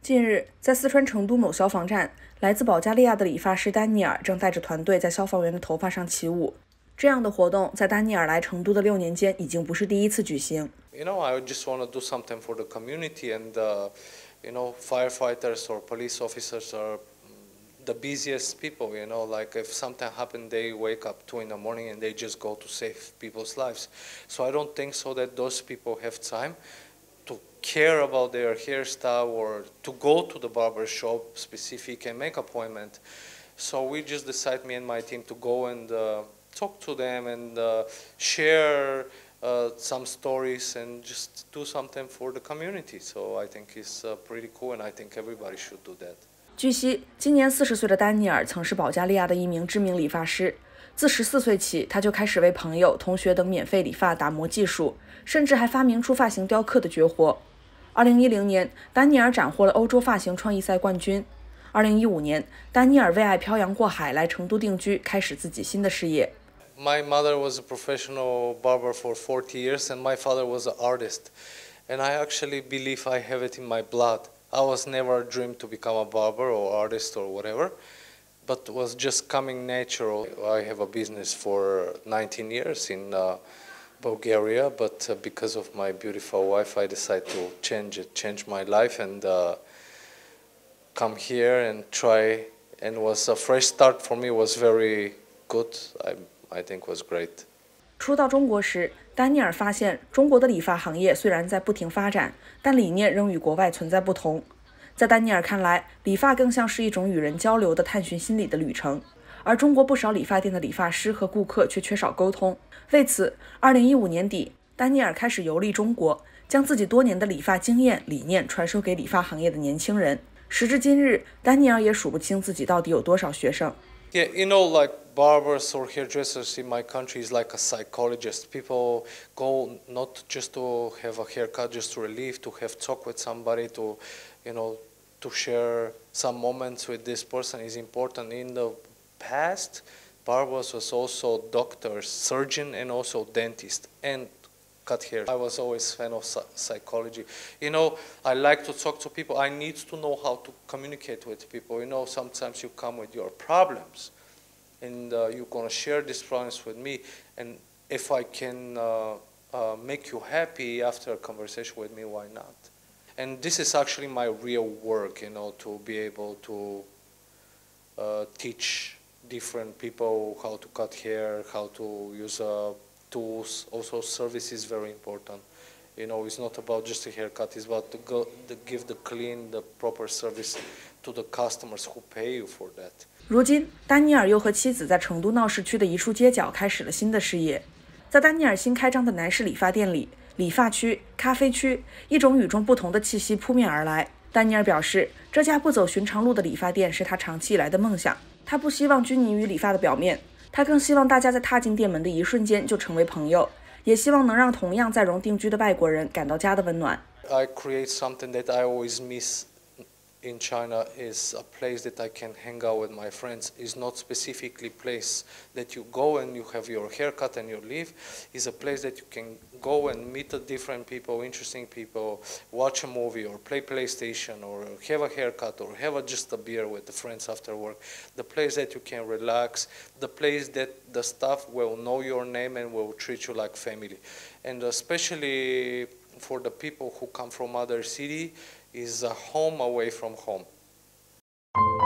近日，在四川成都某消防站，来自保加利亚的理发师丹尼尔正带着团队在消防员的头发上起舞。这样的活动在丹尼尔来成都的6年间已经不是第一次举行。 I just want to do something for the community, and firefighters or police officers are the busiest people. Like if something happened, they wake up 2 in the morning and they just go to save people's lives. So I don't think so that those people have time to care about their hairstyle or to go to the barber shop specific and make appointment. So we just decide, me and my team, to go and talk to them and share some stories and just do something for the community. So I think it's pretty cool, and I think everybody should do that. 据悉，今年40岁的丹尼尔曾是保加利亚的一名知名理发师。自14岁起，他就开始为朋友、同学等免费理发打磨技术，甚至还发明出发型雕刻的绝活。2010年，丹尼尔斩获了欧洲发型创意赛冠军。2015年，丹尼尔为爱漂洋过海来成都定居，开始自己新的事业。 My mother was a professional barber for 40 years, and my father was an artist. And I actually believe I have it in my blood. I was never dreamed to become a barber or artist or whatever, but was just coming natural. I have a business for 19 years in Bulgaria, but because of my beautiful wife, I decided to change my life and come here and try. And was a fresh start for me. Was very good. I think was great. 初到中国时，丹尼尔发现中国的理发行业虽然在不停发展，但理念仍与国外存在不同。在丹尼尔看来，理发更像是一种与人交流的探寻心理的旅程，而中国不少理发店的理发师和顾客却缺少沟通。为此，2015年底，丹尼尔开始游历中国，将自己多年的理发经验、理念传授给理发行业的年轻人。时至今日，丹尼尔也数不清自己到底有多少学生。 Yeah, like barbers or hairdressers in my country is like a psychologist. People go not just to have a haircut, just to relieve, to have talk with somebody, to share some moments with this person is important. In the past, barbers was also doctors, surgeon, and also dentist, and cut hair. I was always a fan of psychology. I like to talk to people. I need to know how to communicate with people. Sometimes you come with your problems, and you're gonna share these problems with me. And if I can make you happy after a conversation with me, why not? And this is actually my real work, to be able to teach different people how to cut hair, how to use tools. Also, service is very important. It's not about just a haircut. It's about to give the clean, the proper service to the customers who pay you for that. 如今，丹尼尔又和妻子在成都闹市区的一处街角开始了新的事业。在丹尼尔新开张的男士理发店里，理发区、咖啡区，一种与众不同的气息扑面而来。丹尼尔表示，这家不走寻常路的理发店是他长期以来的梦想。他不希望拘泥于理发的表面，他更希望大家在踏进店门的一瞬间就成为朋友，也希望能让同样在蓉定居的外国人感到家的温暖。 I create something that I always miss in China is a place that I can hang out with my friends. It's not specifically place that you go and you have your haircut and you leave. It's a place that you can go and meet different people, interesting people, watch a movie or play PlayStation or have a haircut or have just a beer with the friends after work. The place that you can relax, the place that the staff will know your name and will treat you like family. And especially for the people who come from other city, is a home away from home.